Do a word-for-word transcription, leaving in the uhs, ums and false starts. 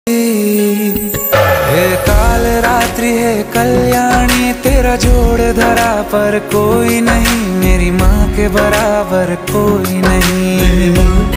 हे काल रात्रि है कल्याणी, तेरा जोड़ धरा पर कोई नहीं, मेरी माँ के बराबर कोई नहीं।